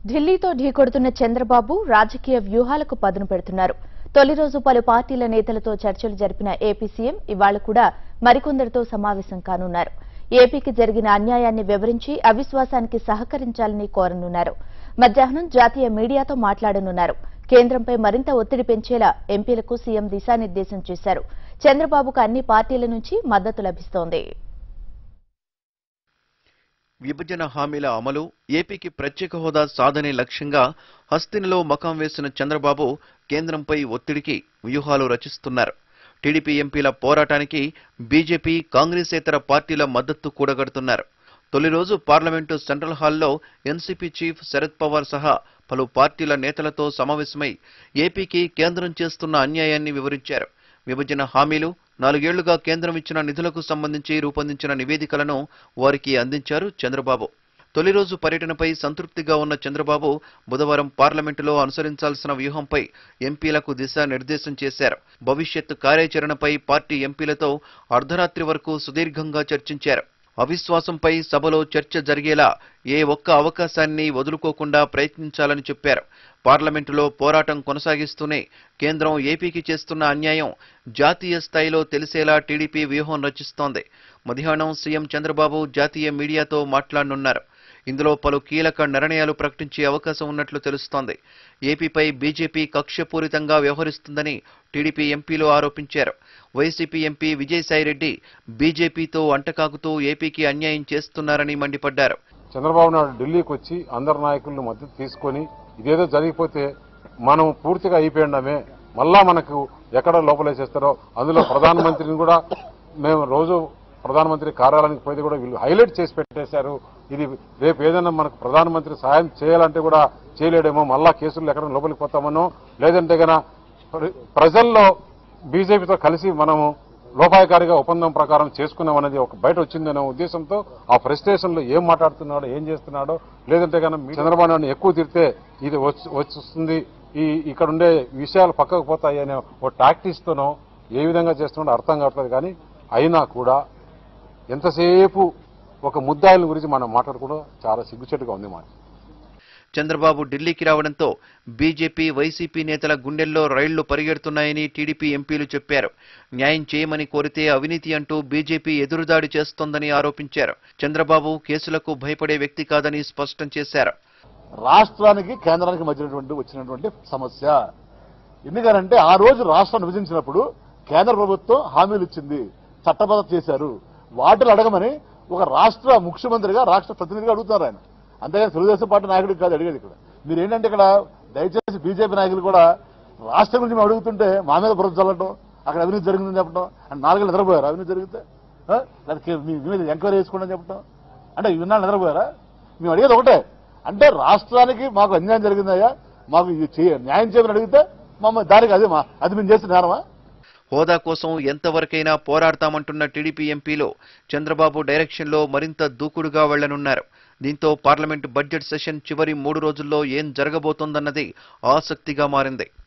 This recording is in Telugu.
ఢిల్లీతో ఢీకొడుతున్న చంద్రబాబు రాజకీయ వ్యూహాలకు పదును పెడుతున్నారు. తొలి రోజు పలు పార్టీల నేతలతో చర్చలు జరిపిన ఏపీ సీఎం ఇవాళ కూడా మరికొందరితో సమావేశం కానున్నారు. ఏపీకి జరిగిన అన్యాయాన్ని వివరించి అవిశ్వాసానికి సహకరించాలని కోరనున్నారు. మధ్యాహ్నం జాతీయ మీడియాతో మాట్లాడనున్నారు. కేంద్రంపై మరింత ఒత్తిడి పెంచేలా ఎంపీలకు సీఎం దిశానిర్దేశం చేశారు. చంద్రబాబుకు అన్ని పార్టీల నుంచి మద్దతు లభిస్తోంది. విభజన హామీల అమలు, ఏపీకి ప్రత్యేక హోదా సాధనే లక్ష్యంగా హస్తినిలో మకాం వేసిన చంద్రబాబు కేంద్రంపై ఒత్తిడికి వ్యూహాలు రచిస్తున్నారు. టీడీపీ ఎంపీల పోరాటానికి బీజేపీ, కాంగ్రెసేతర పార్టీల మద్దతు కూడగడుతున్నారు. తొలి రోజు పార్లమెంటు సెంట్రల్ హాల్లో ఎన్సీపీ చీఫ్ శరద్ పవార్ సహా పలు పార్టీల నేతలతో సమావేశమై ఏపీకి కేంద్రం చేస్తున్న అన్యాయాన్ని వివరించారు. విభజన హామీలు, 4 ఏళ్లుగా కేంద్రం ఇచ్చిన నిధులకు సంబంధించి రూపొందించిన నివేదికలను వారికి అందించారు చంద్రబాబు. తొలి రోజు పర్యటనపై సంతృప్తిగా ఉన్న చంద్రబాబు బుధవారం పార్లమెంటులో అనుసరించాల్సిన వ్యూహంపై ఎంపీలకు దిశానిర్దేశం చేశారు. భవిష్యత్ కార్యాచరణపై పార్టీ ఎంపీలతో అర్ధరాత్రి వరకు సుదీర్ఘంగా చర్చించారు. అవిశ్వాసంపై సభలో చర్చ జరిగేలా ఏ ఒక్క అవకాశాన్ని వదులుకోకుండా ప్రయత్నించాలని చెప్పారు. పార్లమెంటులో పోరాటం కొనసాగిస్తూనే కేంద్రం ఏపీకి చేస్తున్న అన్యాయం జాతీయ స్థాయిలో తెలిసేలా టీడీపీ వ్యూహం రచిస్తోంది. మధ్యాహ్నం సీఎం చంద్రబాబు జాతీయ మీడియాతో మాట్లాడనున్నారు. ఇందులో పలు కీలక నిర్ణయాలు ప్రకటించే అవకాశం ఉన్నట్లు తెలుస్తోంది. ఏపీపై బీజేపీ కక్షపూరితంగా వ్యవహరిస్తుందని టీడీపీ ఎంపీలు ఆరోపించారు. వైసీపీ ఎంపీ విజయసాయిరెడ్డి బీజేపీతో అంటకాగుతూ ఏపీకి అన్యాయం చేస్తున్నారని మండిపడ్డారు. చంద్రబాబు నాయుడు ఢిల్లీకి వచ్చి అందరు నాయకులను మద్దతు తీసుకొని ఇదేదో జరిగిపోతే మనం పూర్తిగా అయిపోయినామే, మళ్ళా మనకు ఎక్కడ లోపలేసేస్తారో, అందులో ప్రధానమంత్రిని కూడా మేము రోజు ప్రధానమంత్రి కార్యాలయానికి పోతే కూడా వీళ్ళు హైలైట్ చేసి పెట్టేశారు. ఇది రేపు ఏదైనా మనకు ప్రధానమంత్రి సాయం చేయాలంటే కూడా చేయలేడేమో, మళ్ళా కేసులు ఎక్కడ లోపలికి పోతామనో, లేదంటే గన ప్రజల్లో బీజేపీతో కలిసి మనము లోపాయకారిగా ఒప్పందం ప్రకారం చేసుకున్నామనేది ఒక బయట వచ్చిందనే ఉద్దేశంతో ఆ ఫ్రస్ట్రేషన్లో ఏం మాట్లాడుతున్నాడో, ఏం చేస్తున్నాడో, లేదంటే కనుక చంద్రబాబు నాయుడు ఎక్కువ తిరితే ఇది వస్తుంది, ఇక్కడ ఉండే విషయాలు పక్కకు పోతాయి అనే ఒక టాక్టిక్స్తోనో ఏ విధంగా చేస్తున్నాడో అర్థం కావట్లేదు. కానీ అయినా కూడా ఎంతసేపు ఒక ముద్దాయిల గురించి మనం మాట్లాడుకోవడం చాలా సిగ్గుచేటుగా ఉంది. మాట చంద్రబాబు ఢిల్లీకి రావడంతో బీజేపీ, వైసీపీ నేతల గుండెల్లో రైళ్లు పరిగెడుతున్నాయని టీడీపీ ఎంపీలు చెప్పారు. న్యాయం చేయమని కోరితే అవినీతి అంటూ బీజేపీ ఎదురుదాడి చేస్తోందని ఆరోపించారు. చంద్రబాబు కేసులకు భయపడే వ్యక్తి కాదని స్పష్టం చేశారు. రాష్ట్రానికి కేంద్రానికి మధ్య వచ్చినటువంటి సమస్య ఎందుకనంటే, ఆ రోజు రాష్ట్రం విభజించినప్పుడు కేంద్ర ప్రభుత్వం హామీలు ఇచ్చింది, చట్టబద్ధత చేశారు. వాటిని అడగమని ఒక రాష్ట్ర ముఖ్యమంత్రిగా, రాష్ట్ర ప్రతినిధిగా అడుగుతున్నారు ఆయన. అంతేగాని తెలుగుదేశం పార్టీ నాయకుడికి కాదు అడిగేది. ఇక్కడ మీరు ఏంటంటే, ఇక్కడ దయచేసి బీజేపీ నాయకులు కూడా రాష్ట్రం గురించి మేము అడుగుతుంటే మా మీద బురద చల్లటం, అక్కడ అవినీతి జరిగిందని చెప్పడం, అంటే 4 ఏళ్ళు నిద్రపోయారు అవినీతి జరిగితే, లేదా మీ మీద ఎంక్వైరీ చేసుకోండి అని చెప్పడం, అంటే ఇన్నాళ్ళు నిద్రపోయారా? మేము అడిగేది ఒకటే, అంటే రాష్ట్రానికి మాకు అన్యాయం జరిగిందయ్యా, మాకు న్యాయం చేయమని అడిగితే మమ్మల్ని దానికి అది మేము చేసిన నేరమా? హోదా కోసం ఎంతవరకైనా పోరాడతామంటున్న టీడీపీ ఎంపీలు చంద్రబాబు డైరెక్షన్లో మరింత దూకుడుగా వెళ్లనున్నారు. దీంతో పార్లమెంటు బడ్జెట్ సెషన్ చివరి 3 రోజుల్లో ఏం జరగబోతోందన్నది ఆసక్తిగా మారింది.